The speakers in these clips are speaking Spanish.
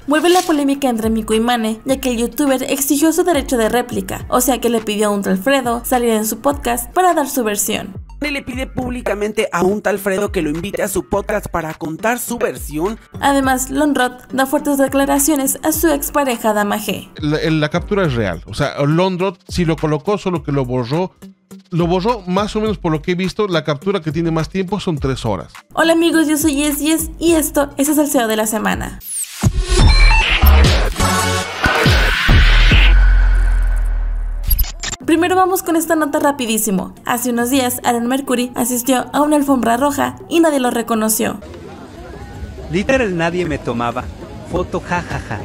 Vuelve la polémica entre Mico y Mane, ya que el youtuber exigió su derecho de réplica, o sea que le pidió a un tal Fredo salir en su podcast para dar su versión. Le pide públicamente a un tal Fredo que lo invite a su podcast para contar su versión. Además, Lonrod da fuertes declaraciones a su expareja Dama G. La captura es real, o sea, Lonrod sí lo colocó, solo que lo borró más o menos por lo que he visto. La captura que tiene más tiempo son 3 horas. Hola amigos, yo soy Yes y esto es el salseo de la semana. Primero vamos con esta nota rapidísimo. Hace unos días, Aaron Mercury asistió a una alfombra roja y nadie lo reconoció. Literal nadie me tomaba foto, jajaja.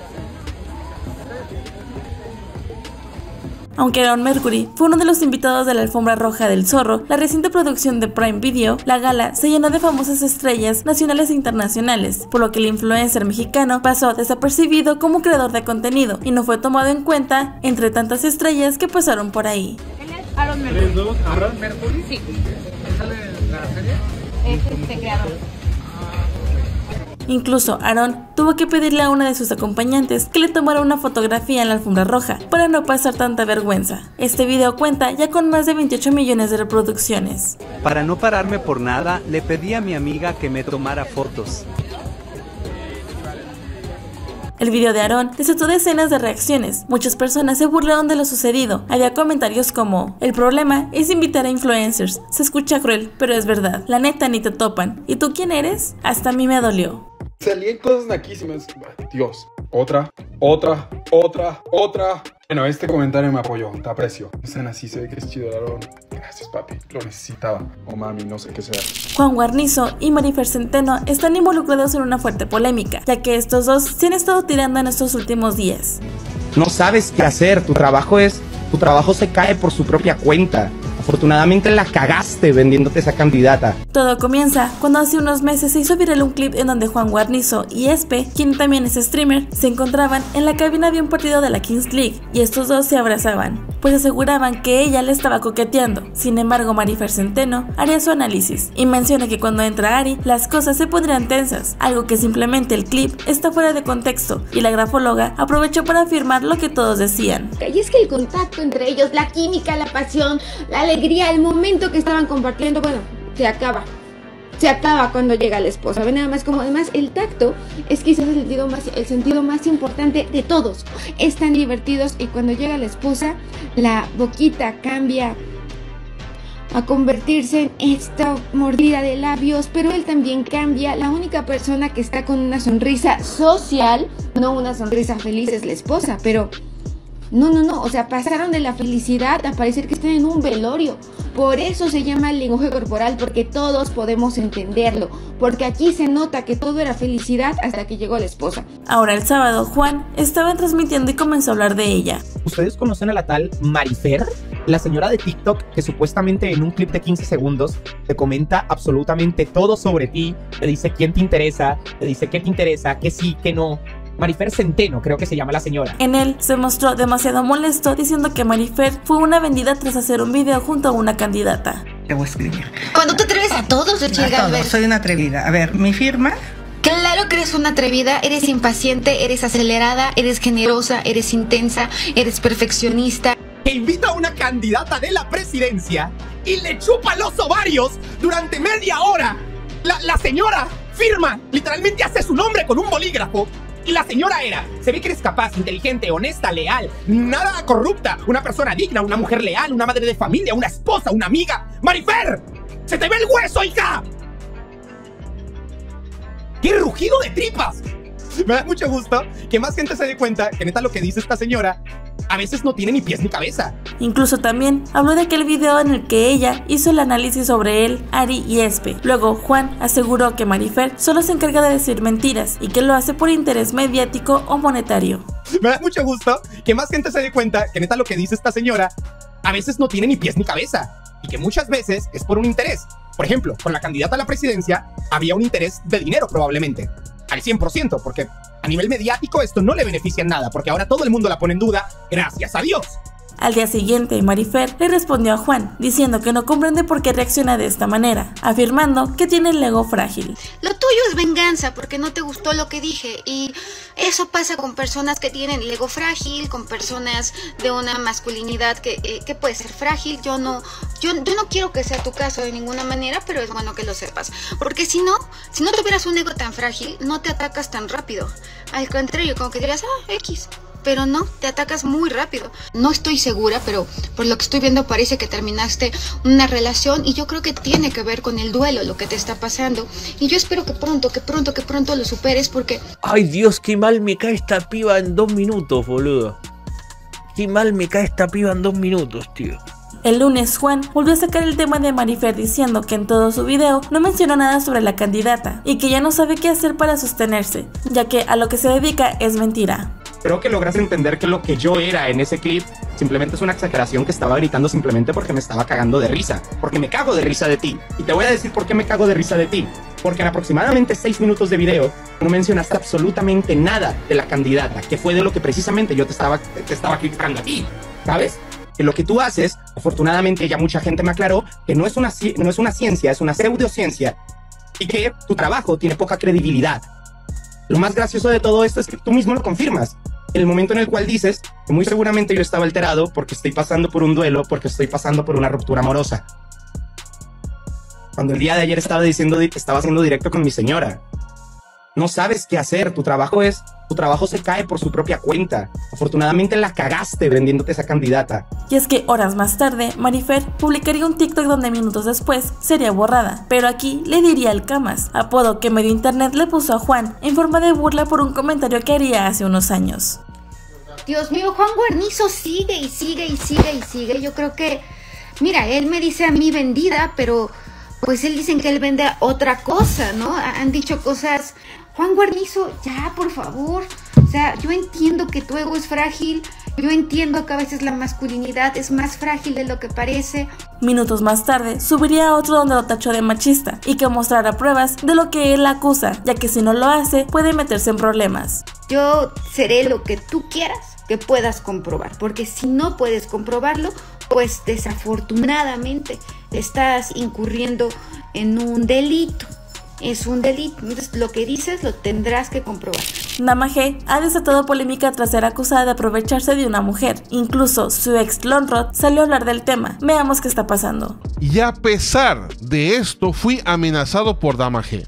Aunque Aaron Mercury fue uno de los invitados de la alfombra roja del Zorro, la reciente producción de Prime Video, la gala se llenó de famosas estrellas nacionales e internacionales, por lo que el influencer mexicano pasó desapercibido como creador de contenido y no fue tomado en cuenta entre tantas estrellas que pasaron por ahí. Él es Aaron Mercury. ¿Aaron Mercury? Sí. ¿Sale en la serie? Es creador. Incluso Aaron tuvo que pedirle a una de sus acompañantes que le tomara una fotografía en la alfombra roja para no pasar tanta vergüenza. Este video cuenta ya con más de 28 millones de reproducciones. Para no pararme por nada, le pedí a mi amiga que me tomara fotos. El video de Aaron desató decenas de reacciones. Muchas personas se burlaron de lo sucedido. Había comentarios como: el problema es invitar a influencers. Se escucha cruel, pero es verdad. La neta ni te topan. ¿Y tú quién eres? Hasta a mí me dolió. Salían cosas naquísimas. Dios. Otra. Bueno, este comentario me apoyó. Te aprecio. No sean así, se ve que es chido, Aaron. Gracias, papi. Lo necesitaba. O mami, no sé qué sea. Juan Guarnizo y Marifer Centeno están involucrados en una fuerte polémica, ya que estos dos se han estado tirando en estos últimos días. No sabes qué hacer. Tu trabajo se cae por su propia cuenta. Afortunadamente la cagaste vendiéndote esa candidata. Todo comienza cuando hace unos meses se hizo viral un clip en donde Juan Guarnizo y Espe, quien también es streamer, se encontraban en la cabina de un partido de la Kings League y estos dos se abrazaban, pues aseguraban que ella le estaba coqueteando. Sin embargo, Marifer Centeno haría su análisis y menciona que cuando entra Ari, las cosas se pondrían tensas, algo que simplemente el clip está fuera de contexto y la grafóloga aprovechó para afirmar lo que todos decían. Y es que el contacto entre ellos, la química, la pasión, la alegría, el momento que estaban compartiendo, bueno, se acaba cuando llega la esposa. Ven nada más como, además el tacto es quizás el sentido más importante de todos. Están divertidos y cuando llega la esposa, la boquita cambia a convertirse en esta mordida de labios, pero él también cambia. La única persona que está con una sonrisa social, no una sonrisa feliz, es la esposa, pero no, o sea, pasaron de la felicidad a parecer que están en un velorio. Por eso se llama el lenguaje corporal, porque todos podemos entenderlo, porque aquí se nota que todo era felicidad hasta que llegó la esposa. Ahora el sábado, Juan estaba transmitiendo y comenzó a hablar de ella. ¿Ustedes conocen a la tal Marifer? La señora de TikTok que supuestamente en un clip de 15 segundos te comenta absolutamente todo sobre ti, te dice quién te interesa, te dice qué te interesa, qué sí, qué no. Marifer Centeno, creo que se llama la señora. En él se mostró demasiado molesto diciendo que Marifer fue una vendida tras hacer un video junto a una candidata. Te voy a escribir. Cuando te atreves a todos, A todos, soy una atrevida. A ver, mi firma. Claro que eres una atrevida, eres impaciente, eres acelerada, eres generosa, eres intensa, eres perfeccionista. Que invita a una candidata de la presidencia y le chupa los ovarios durante media hora. La señora firma, literalmente hace su nombre con un bolígrafo. Y la señora se ve que eres capaz, inteligente, honesta, leal, nada corrupta, una persona digna, una mujer leal, una madre de familia, una esposa, una amiga. ¡Marifer! ¡Se te ve el hueso, hija! ¡Qué rugido de tripas! Me da mucho gusto que más gente se dé cuenta que neta lo que dice esta señora a veces no tiene ni pies ni cabeza. Incluso también habló de aquel video en el que ella hizo el análisis sobre él, Ari y Espe. Luego Juan aseguró que Marifer solo se encarga de decir mentiras y que lo hace por interés mediático o monetario. Me da mucho gusto que más gente se dé cuenta que neta lo que dice esta señora a veces no tiene ni pies ni cabeza y que muchas veces es por un interés. Por ejemplo, con la candidata a la presidencia había un interés de dinero probablemente, al 100%, porque a nivel mediático esto no le beneficia en nada, porque ahora todo el mundo la pone en duda, gracias a Dios. Al día siguiente, Marifer le respondió a Juan, diciendo que no comprende por qué reacciona de esta manera, afirmando que tiene el ego frágil. Lo tuyo es venganza porque no te gustó lo que dije, y eso pasa con personas que tienen el ego frágil, con personas de una masculinidad que puede ser frágil. Yo no quiero que sea tu caso de ninguna manera, pero es bueno que lo sepas, porque si no tuvieras un ego tan frágil, no te atacas tan rápido. Al contrario, como que dirías, X, pero no, te atacas muy rápido. No estoy segura, pero por lo que estoy viendo parece que terminaste una relación, y yo creo que tiene que ver con el duelo lo que te está pasando, y yo espero que pronto lo superes, porque... Ay Dios, qué mal me cae esta piba en 2 minutos, boludo. Qué mal me cae esta piba en 2 minutos, tío. El lunes, Juan volvió a sacar el tema de Marifer diciendo que en todo su video no mencionó nada sobre la candidata y que ya no sabe qué hacer para sostenerse, ya que a lo que se dedica es mentira. Creo que logras entender que lo que yo era en ese clip simplemente es una exageración, que estaba gritando simplemente porque me estaba cagando de risa. Porque me cago de risa de ti. Y te voy a decir por qué me cago de risa de ti. Porque en aproximadamente 6 minutos de video no mencionaste absolutamente nada de la candidata, que fue de lo que precisamente yo te estaba criticando a ti, ¿sabes? Que lo que tú haces, afortunadamente ya mucha gente me aclaró que no es una ciencia, es una pseudociencia, y que tu trabajo tiene poca credibilidad. Lo más gracioso de todo esto es que tú mismo lo confirmas. En el momento en el cual dices que muy seguramente yo estaba alterado porque estoy pasando por un duelo, porque estoy pasando por una ruptura amorosa. Cuando el día de ayer estaba haciendo directo con mi señora. No sabes qué hacer, tu trabajo se cae por su propia cuenta. Afortunadamente la cagaste vendiéndote esa candidata. Y es que horas más tarde, Marifer publicaría un TikTok donde minutos después sería borrada, pero aquí le diría el Camas, apodo que medio internet le puso a Juan en forma de burla por un comentario que haría hace unos años. Dios mío, Juan Guarnizo sigue y sigue. Yo creo que, mira, él me dice a mí vendida, pero pues él dicen que él vende otra cosa, ¿no? Han dicho cosas... Juan Guarnizo, ya, por favor. O sea, yo entiendo que tu ego es frágil. Yo entiendo que a veces la masculinidad es más frágil de lo que parece. Minutos más tarde, subiría otro donde lo tachó de machista y que mostrará pruebas de lo que él acusa, ya que si no lo hace, puede meterse en problemas. Yo seré lo que tú quieras que puedas comprobar, porque si no puedes comprobarlo, pues desafortunadamente estás incurriendo en un delito. Es un delito, entonces lo que dices lo tendrás que comprobar. Dama G ha desatado polémica tras ser acusada de aprovecharse de una mujer. Incluso su ex Lonrod salió a hablar del tema. Veamos qué está pasando. Y a pesar de esto, fui amenazado por Dama G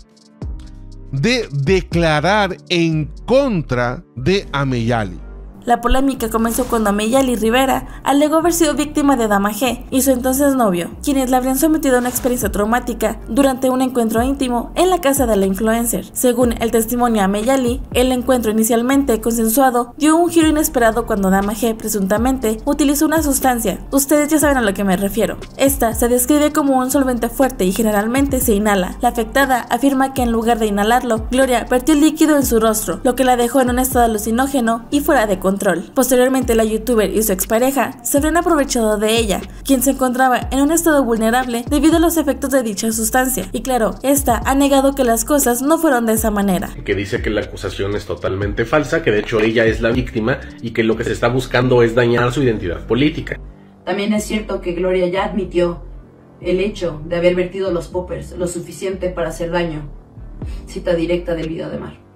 de declarar en contra de Ameyali. La polémica comenzó cuando Ameyali Rivera alegó haber sido víctima de Dama G y su entonces novio, quienes la habrían sometido a una experiencia traumática durante un encuentro íntimo en la casa de la influencer. Según el testimonio de Ameyali, el encuentro inicialmente consensuado dio un giro inesperado cuando Dama G presuntamente utilizó una sustancia. Ustedes ya saben a lo que me refiero. Esta se describe como un solvente fuerte y generalmente se inhala. La afectada afirma que en lugar de inhalarlo, Gloria vertió el líquido en su rostro, lo que la dejó en un estado alucinógeno y fuera de control. Posteriormente, la youtuber y su expareja se habrían aprovechado de ella, quien se encontraba en un estado vulnerable debido a los efectos de dicha sustancia. Y claro, esta ha negado que las cosas no fueron de esa manera. Que dice que la acusación es totalmente falsa, que de hecho ella es la víctima y que lo que se está buscando es dañar su identidad política. También es cierto que Gloria ya admitió el hecho de haber vertido los poppers lo suficiente para hacer daño. Cita directa del video de Mar.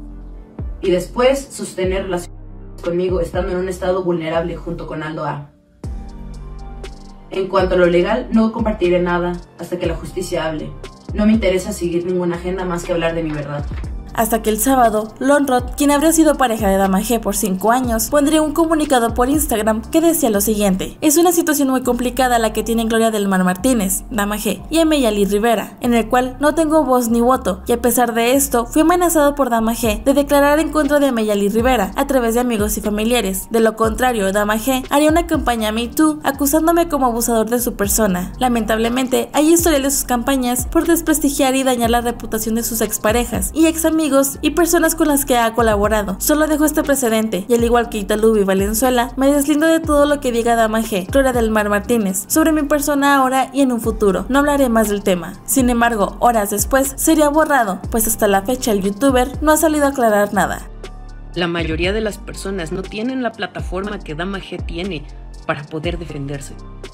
Y después sostener relaciones conmigo estando en un estado vulnerable junto con Aldo A. En cuanto a lo legal, no compartiré nada hasta que la justicia hable. No me interesa seguir ninguna agenda más que hablar de mi verdad. Hasta que el sábado, Lonrod, quien habría sido pareja de Dama G por 5 años, pondría un comunicado por Instagram que decía lo siguiente: es una situación muy complicada la que tiene Gloria del Mar Martínez, Dama G, y Ameyali Rivera, en el cual no tengo voz ni voto, y a pesar de esto, fui amenazado por Dama G de declarar en contra de Ameyali Rivera a través de amigos y familiares. De lo contrario, Dama G haría una campaña Me Too acusándome como abusador de su persona. Lamentablemente, hay historial de sus campañas por desprestigiar y dañar la reputación de sus exparejas y ex amigos y personas con las que ha colaborado. Solo dejo este precedente y al igual que Italubi y Valenzuela, me deslindo de todo lo que diga Dama G, Gloria del Mar Martínez, sobre mi persona ahora y en un futuro. No hablaré más del tema. Sin embargo, horas después sería borrado, pues hasta la fecha el youtuber no ha salido a aclarar nada. La mayoría de las personas no tienen la plataforma que Dama G tiene para poder defenderse.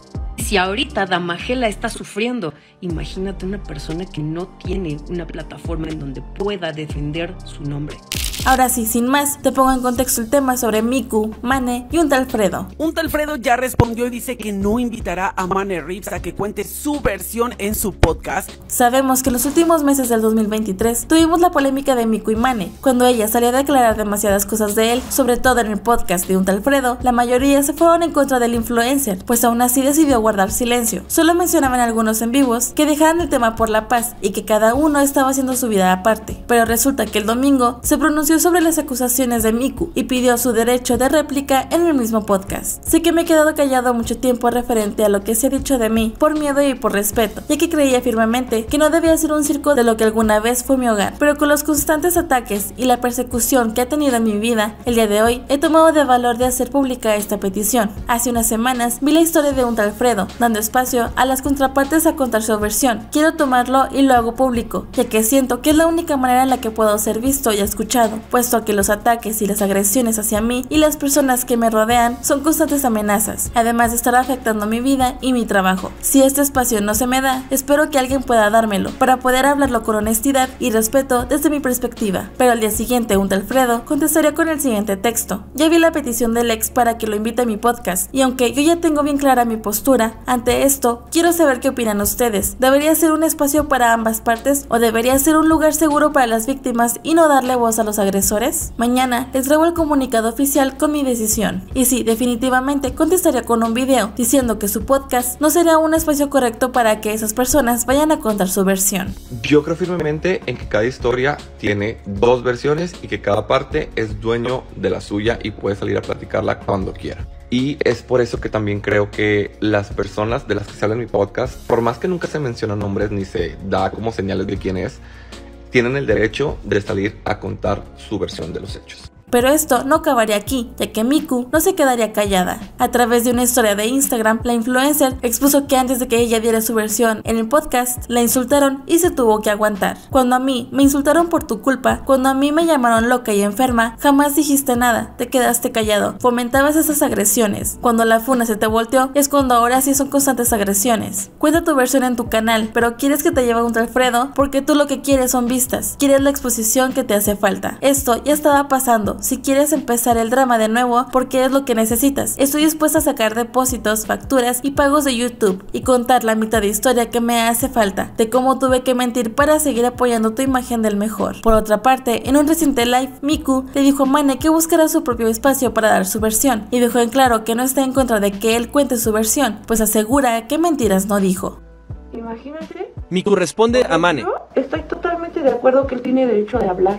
Si ahorita Damajela está sufriendo, imagínate una persona que no tiene una plataforma en donde pueda defender su nombre. Ahora sí, sin más, te pongo en contexto el tema sobre Miku, Mane y un tal Fredo. Un tal Fredo ya respondió y dice que no invitará a Mane Reeves a que cuente su versión en su podcast. Sabemos que en los últimos meses del 2023 tuvimos la polémica de Miku y Mane. Cuando ella salió a declarar demasiadas cosas de él, sobre todo en el podcast de un tal Fredo, la mayoría se fueron en contra del influencer, pues aún así decidió guardar silencio. Solo mencionaban algunos en vivos que dejaran el tema por la paz y que cada uno estaba haciendo su vida aparte. Pero resulta que el domingo se pronunció sobre las acusaciones de Miku y pidió su derecho de réplica en el mismo podcast. Sé que me he quedado callado mucho tiempo referente a lo que se ha dicho de mí, por miedo y por respeto, ya que creía firmemente que no debía ser un circo de lo que alguna vez fue mi hogar. Pero con los constantes ataques y la persecución que ha tenido en mi vida, el día de hoy he tomado de valor de hacer pública esta petición. Hace unas semanas vi la historia de un tal Fredo, dando espacio a las contrapartes a contar su versión. Quiero tomarlo y lo hago público, ya que siento que es la única manera en la que puedo ser visto y escuchado, puesto a que los ataques y las agresiones hacia mí y las personas que me rodean son constantes amenazas, además de estar afectando mi vida y mi trabajo. Si este espacio no se me da, espero que alguien pueda dármelo, para poder hablarlo con honestidad y respeto desde mi perspectiva. Pero al día siguiente un tal Fredo contestaría con el siguiente texto: ya vi la petición del ex para que lo invite a mi podcast, y aunque yo ya tengo bien clara mi postura ante esto, quiero saber qué opinan ustedes. ¿Debería ser un espacio para ambas partes o debería ser un lugar seguro para las víctimas y no darle voz a los agresores? Mañana les traigo el comunicado oficial con mi decisión. Y sí, definitivamente contestaría con un video diciendo que su podcast no sería un espacio correcto para que esas personas vayan a contar su versión. Yo creo firmemente en que cada historia tiene dos versiones y que cada parte es dueño de la suya y puede salir a platicarla cuando quiera. Y es por eso que también creo que las personas de las que se habla en mi podcast, por más que nunca se mencionan nombres ni se da como señales de quién es, tienen el derecho de salir a contar su versión de los hechos. Pero esto no acabaría aquí, ya que Miku no se quedaría callada. A través de una historia de Instagram, la influencer expuso que antes de que ella diera su versión en el podcast, la insultaron y se tuvo que aguantar. Cuando a mí me insultaron por tu culpa, cuando a mí me llamaron loca y enferma, jamás dijiste nada, te quedaste callado, fomentabas esas agresiones. Cuando la funa se te volteó, es cuando ahora sí son constantes agresiones. Cuenta tu versión en tu canal, pero quieres que te lleve un tal Fredo porque tú lo que quieres son vistas, quieres la exposición que te hace falta. Esto ya estaba pasando. Si quieres empezar el drama de nuevo, porque es lo que necesitas. Estoy dispuesta a sacar depósitos, facturas y pagos de YouTube y contar la mitad de historia que me hace falta, de cómo tuve que mentir para seguir apoyando tu imagen del mejor. Por otra parte, en un reciente live, Miku le dijo a Mane que buscará su propio espacio para dar su versión y dejó en claro que no está en contra de que él cuente su versión, pues asegura que mentiras no dijo. Imagínate. Miku responde a Mane: estoy totalmente de acuerdo que él tiene derecho de hablar.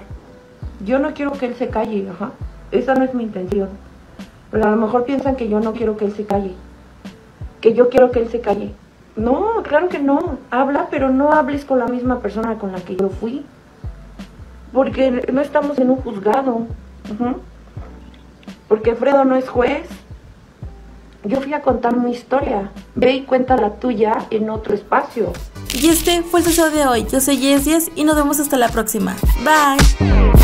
Yo no quiero que él se calle, esa no es mi intención. Pero a lo mejor piensan que yo no quiero que él se calle, que yo quiero que él se calle. No, claro que no. Habla, pero no hables con la misma persona con la que yo fui, porque no estamos en un juzgado. Porque Fredo no es juez. Yo fui a contar mi historia. Ve y cuenta la tuya en otro espacio. Y este fue el deseo de hoy. Yo soy Yes Yes y nos vemos hasta la próxima. Bye.